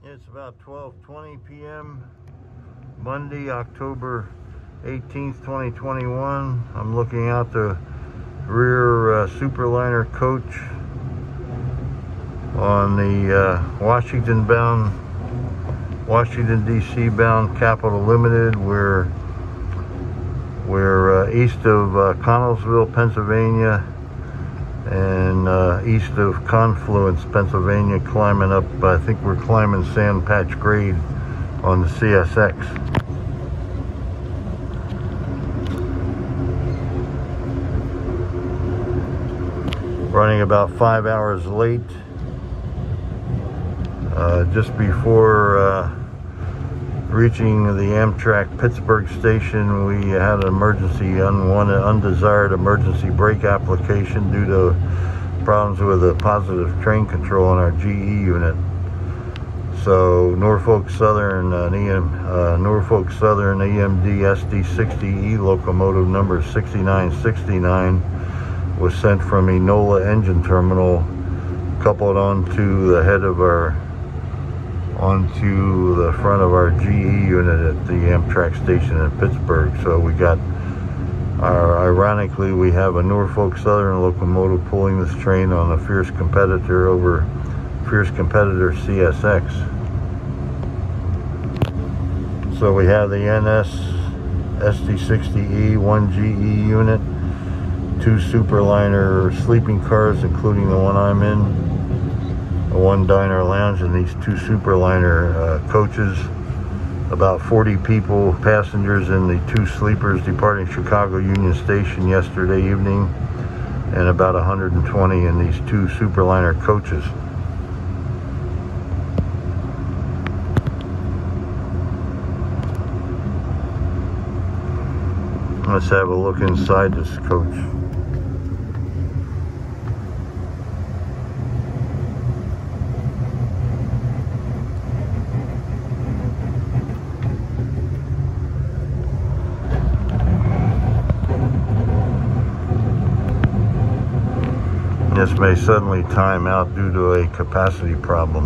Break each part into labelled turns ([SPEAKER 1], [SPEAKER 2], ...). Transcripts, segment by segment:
[SPEAKER 1] It's about 12:20 p.m. Monday, October 18th, 2021. I'm looking out the rear Superliner coach on the Washington D.C. bound Capitol Limited. We're east of Connellsville, Pennsylvania, and east of Confluence, Pennsylvania, climbing up, I think we're climbing Sand Patch Grade on the CSX. Running about 5 hours late. Just before reaching the Amtrak Pittsburgh station, we had an emergency, undesired emergency brake application due to problems with a positive train control on our GE unit. So Norfolk Southern EMD SD60E locomotive number 6969 was sent from Enola Engine Terminal, coupled onto the front of our GE unit at the Amtrak station in Pittsburgh. So we got ironically, we have a Norfolk Southern locomotive pulling this train on a fierce competitor CSX. So we have the NS SD60E, one GE unit, two Superliner sleeping cars, including the one I'm in, one diner lounge, and these two Superliner coaches. About 40 people, passengers in the two sleepers departing Chicago Union Station yesterday evening, and about 120 in these two Superliner coaches. Let's have a look inside this coach. This may suddenly time out due to a capacity problem.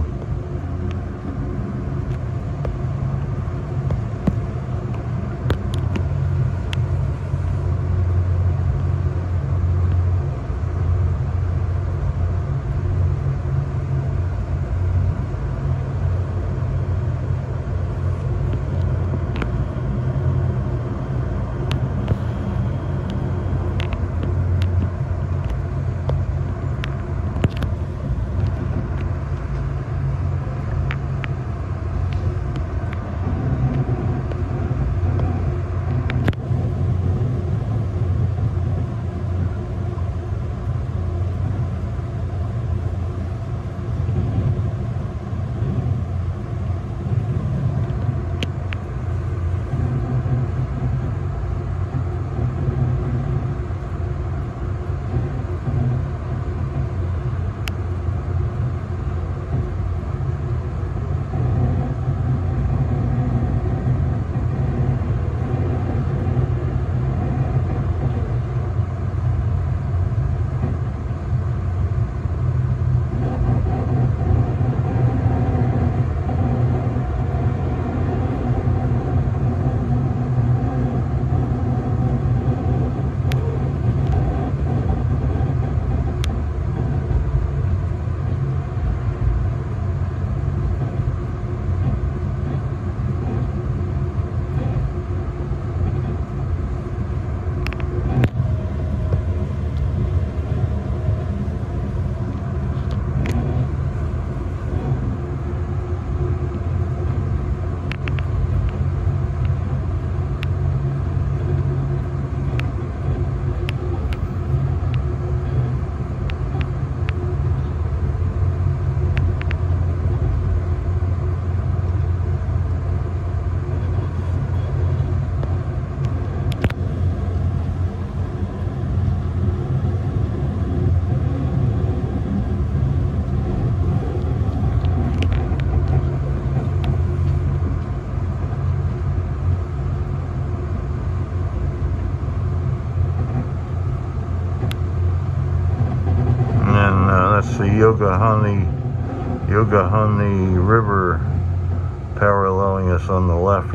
[SPEAKER 1] That's the Yoga Honey River paralleling us on the left.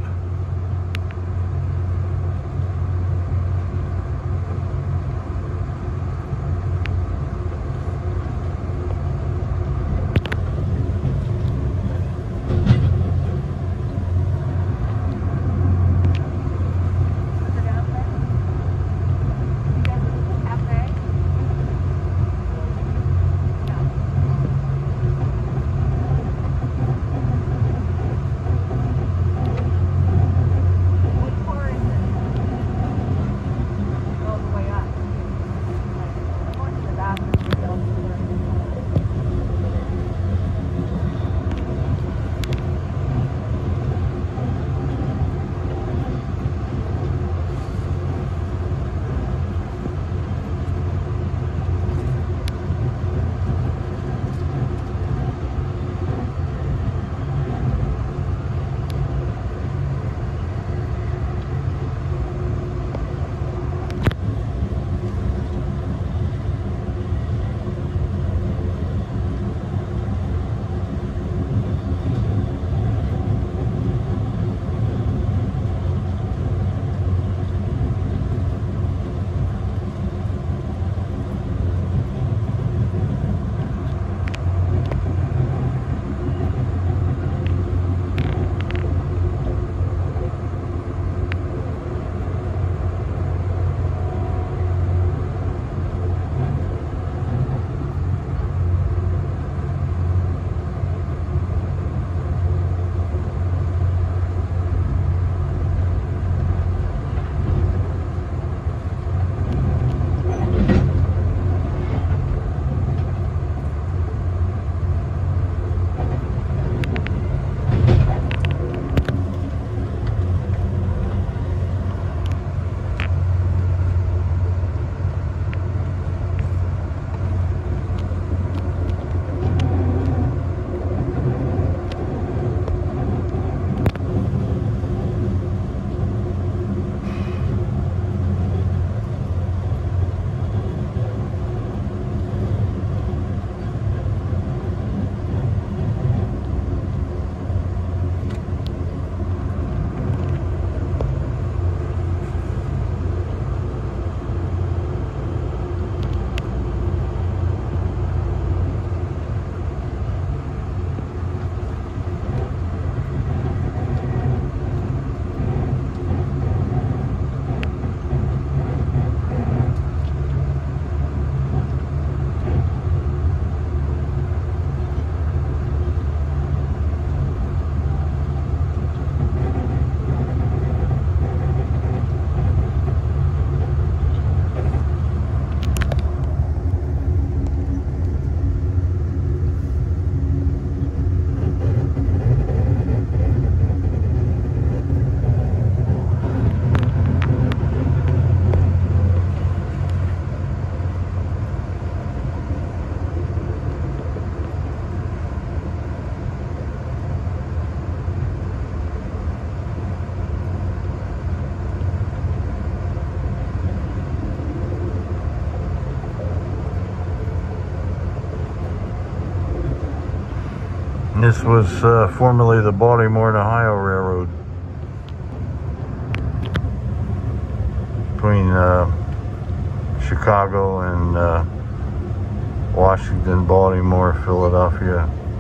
[SPEAKER 1] This was formerly the Baltimore and Ohio Railroad between Chicago and Washington, Baltimore, Philadelphia.